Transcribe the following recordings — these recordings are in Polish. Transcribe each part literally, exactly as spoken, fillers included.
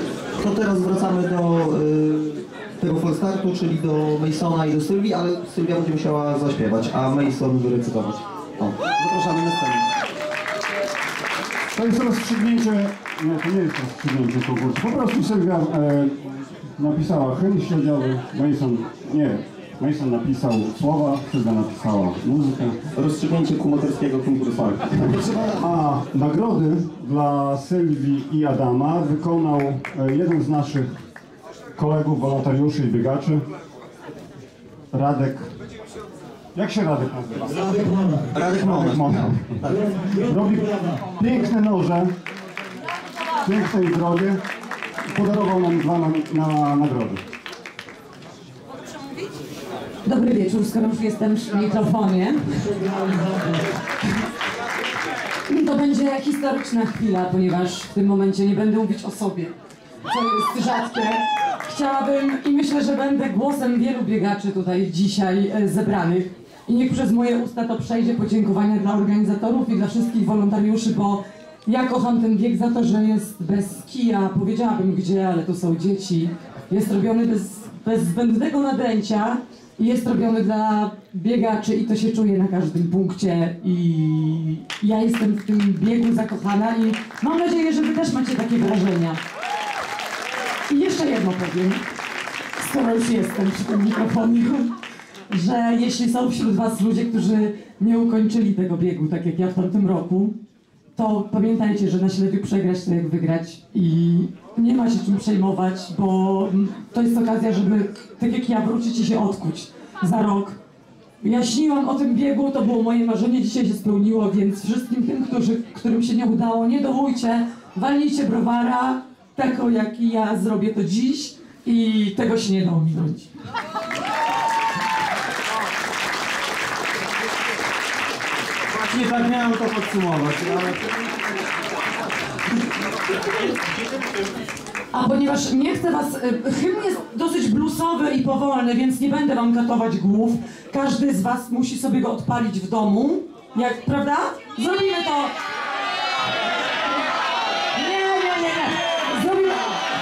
To teraz wracamy do y, tego falstartu, czyli do Masona i do Sylwii, ale Sylwia będzie musiała zaśpiewać, a Mason wyrecytować. O, zapraszamy na scenę. To jest rozstrzygnięcie, nie, to nie jest rozstrzygnięcie konkursu. Po prostu Sylwia e, napisała hymn śledziowy, Mason, nie, Mason napisał słowa, Sylwia napisała muzykę. Rozstrzygnięcie kumoterskiego konkursu. A nagrody dla Sylwii i Adama wykonał e, jeden z naszych kolegów, wolontariuszy i biegaczy, Radek. Jak się Radek nazywa? Radek Mona. Radek Mona. Mona. Robi piękne noże, piękne i drogie. Podarował nam dwa na, na nagrody. Dobry wieczór, skoro już jestem przy mikrofonie. To będzie historyczna chwila, ponieważ w tym momencie nie będę mówić o sobie, co jest rzadkie. Chciałabym i myślę, że będę głosem wielu biegaczy tutaj dzisiaj zebranych. I niech przez moje usta to przejdzie podziękowania dla organizatorów i dla wszystkich wolontariuszy, bo ja kocham ten bieg za to, że jest bez kija, powiedziałabym gdzie, ale tu są dzieci. Jest robiony bez, bez zbędnego nadęcia i jest robiony dla biegaczy i to się czuje na każdym punkcie. I ja jestem w tym biegu zakochana i mam nadzieję, że wy też macie takie wrażenia. I jeszcze jedno powiem, skoro już jestem przy tym mikrofonie, że jeśli są wśród was ludzie, którzy nie ukończyli tego biegu, tak jak ja w tamtym roku, to pamiętajcie, że na Śledziu przegrać to jak wygrać i nie ma się czym przejmować, bo to jest okazja, żeby tak jak ja wrócić i się odkuć za rok. Ja śniłam o tym biegu, to było moje marzenie, dzisiaj się spełniło, więc wszystkim tym, którzy, którym się nie udało, nie dołujcie, walnijcie browara, taką jak i ja zrobię to dziś i tego się nie da ominąć. Nie tak miałem to podsumować, ale... A ponieważ nie chcę was... Hymn jest dosyć bluesowy i powolny, więc nie będę wam katować głów. Każdy z was musi sobie go odpalić w domu. Jak, prawda? Zrobimy to... Nie, nie, nie, nie. Zrobimy...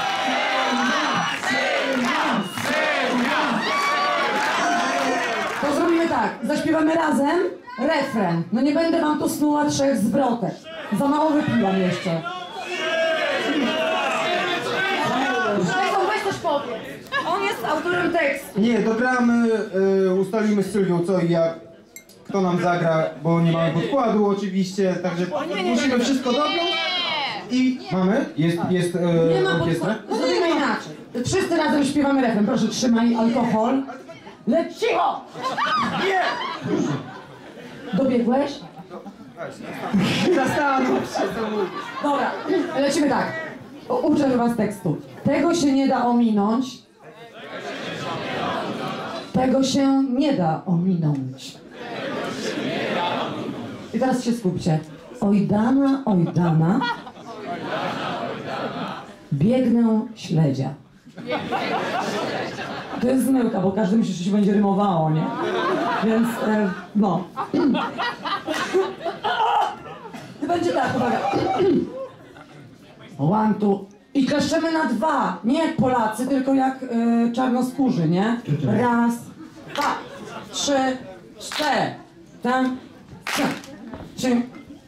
To zrobimy tak. Zaśpiewamy razem refren. No nie będę wam tu snuła trzech zwrotek. Za mało wypiłam jeszcze. Weź coś powiedz. On jest autorem tekstu. Nie, dogramy, y, ustalimy z Sylwią co i jak, kto nam zagra, bo nie mamy podkładu oczywiście, także musimy wszystko dopiąć. I mamy? Jest, jest y, Nie ma orkiestra? podkładu. Zrobimy inaczej. Wszyscy razem śpiewamy refren. Proszę, trzymaj alkohol. Lecz cicho! Nie! Dobiegłeś? Zastanów się, co mówisz. Dobra, lecimy tak. Uczę was tekstu. Tego się nie da ominąć. Tego się nie da ominąć. I teraz się skupcie. Oj dana, oj dana. Biegnę śledzia. To jest zmyłka, bo każdy myśli, że się będzie rymowało, nie? Więc, e, no. Będzie tak, uwaga. One, two. I kleszczemy na dwa. Nie jak Polacy, tylko jak y, czarnoskórzy, nie? Raz, dwa, trzy, cztery. Tam, tam, trzy.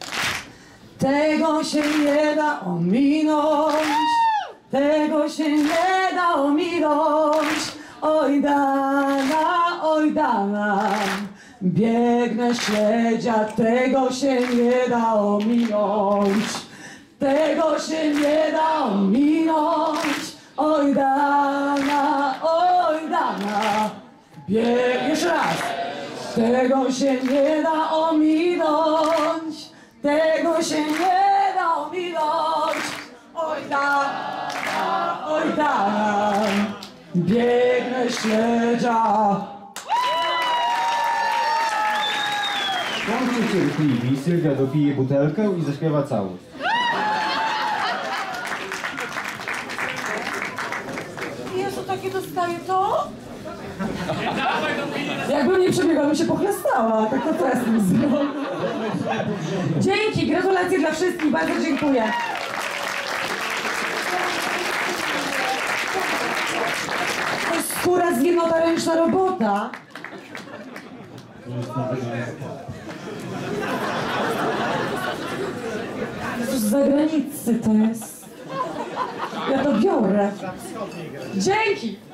Tego się nie da ominąć. Tego się nie da ominąć. Oj dana, oj dana. Biegnę śledzia, tego się nie da ominąć. Tego się nie da ominąć. Oj dana, oj dana. Bieg... Jeszcze raz. Tego się nie da ominąć. Tego się nie da ominąć. Oj dana, oj dana. Biegnę śledzia. Bądźcie cierpliwi, Sylwia dopije butelkę i zaśpiewa całość. Jezu, takie dostaję to? Jakbym nie przebiegła, bym się pochlastała. Tak to co ja z tym zrobię? Dzięki, gratulacje dla wszystkich, bardzo dziękuję. teraz jedna ręczna robota. Z zagranicy to jest. Ja to biorę. Dzięki!